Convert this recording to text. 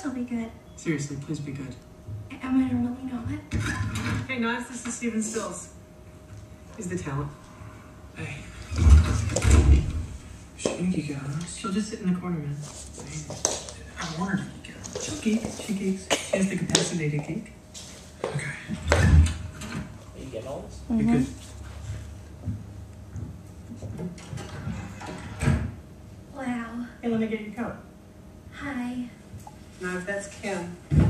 course I'll be good. Seriously, please be good. Am I really not? Hey, Knives, this is Steven Stills. He's the talent. Hey. She geek out. She'll just sit in the corner, man. I want her to geek out. She'll geek. She geeks. She has the capacity to geek. Okay. Are you getting all this? You're good. Wow. Hey, let me get your coat. Hi. Knives, that's Kim.